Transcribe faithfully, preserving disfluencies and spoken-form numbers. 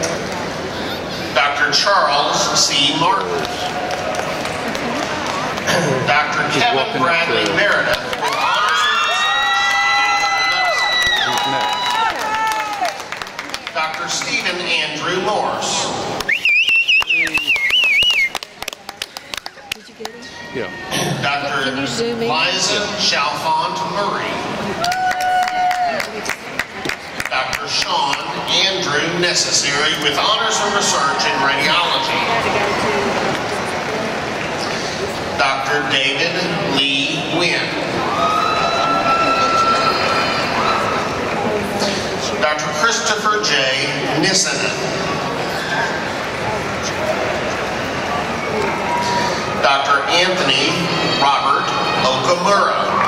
Doctor Charles C. Martin. Doctor Kevin Bradley Meredith with honors in medicine. Doctor Stephen Andrew Morse. Yeah. Doctor Liza Chalfont Murray. Doctor Sean Andrew Necessary with honors in research in radiology. Doctor David Lee Wynn. Doctor Christopher J. Nissanen. Doctor Anthony Robert Okamura.